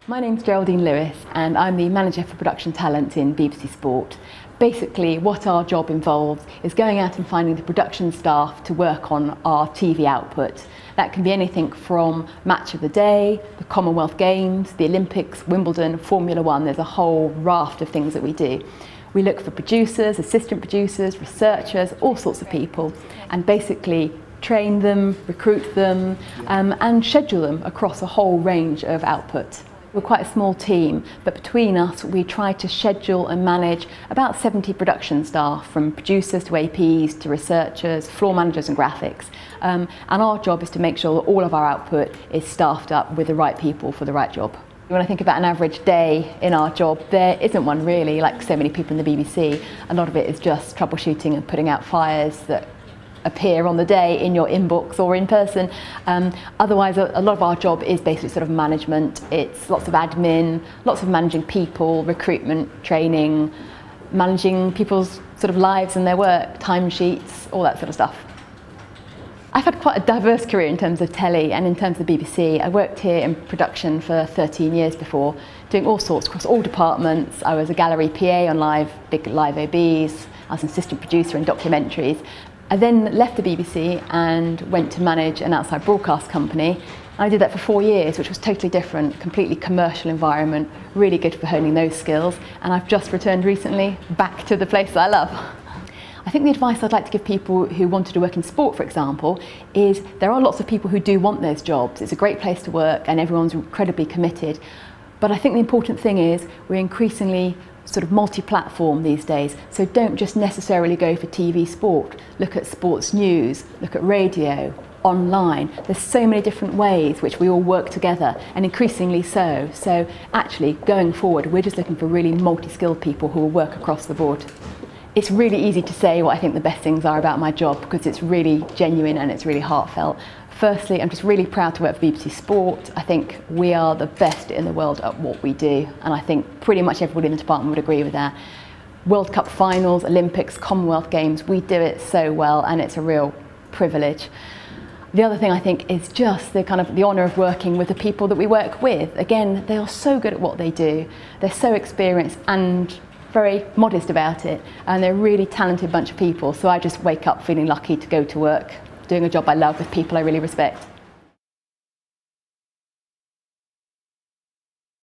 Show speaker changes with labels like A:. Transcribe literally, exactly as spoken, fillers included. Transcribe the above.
A: My name's Geraldine Lewis and I'm the Manager for Production Talent in B B C Sport. Basically what our job involves is going out and finding the production staff to work on our T V output. That can be anything from Match of the Day, the Commonwealth Games, the Olympics, Wimbledon, Formula One. There's a whole raft of things that we do. We look for producers, assistant producers, researchers, all sorts of people, and basically train them, recruit them um, and schedule them across a whole range of output. We're quite a small team, but between us we try to schedule and manage about seventy production staff, from producers to A Ps to researchers, floor managers and graphics. Um, and our job is to make sure that all of our output is staffed up with the right people for the right job. When I think about an average day in our job, there isn't one really, like so many people in the B B C. A lot of it is just troubleshooting and putting out fires that appear on the day in your inbox or in person. Um, otherwise, a, a lot of our job is basically sort of management. It's lots of admin, lots of managing people, recruitment, training, managing people's sort of lives and their work, timesheets, all that sort of stuff. I've had quite a diverse career in terms of telly and in terms of the B B C. I worked here in production for thirteen years before, doing all sorts across all departments. I was a gallery P A on live, big live O Bs. I was an assistant producer in documentaries. I then left the B B C and went to manage an outside broadcast company. And I did that for four years, which was totally different, completely commercial environment, really good for honing those skills. And I've just returned recently back to the place that I love. I think the advice I'd like to give people who wanted to work in sport, for example, is there are lots of people who do want those jobs. It's a great place to work and everyone's incredibly committed. But I think the important thing is we're increasingly sort of multi-platform these days, so don't just necessarily go for T V sport. Look at sports news, look at radio, online. There's so many different ways which we all work together, and increasingly so. So actually, going forward, we're just looking for really multi-skilled people who will work across the board. It's really easy to say what I think the best things are about my job because it's really genuine and it's really heartfelt. Firstly, I'm just really proud to work for B B C Sport. I think we are the best in the world at what we do, and I think pretty much everybody in the department would agree with that. World Cup finals, Olympics, Commonwealth Games, we do it so well and it's a real privilege. The other thing I think is just the kind of the honour of working with the people that we work with. Again, they are so good at what they do. They're so experienced and very modest about it, and they're a really talented bunch of people, so I just wake up feeling lucky to go to work doing a job I love with people I really respect.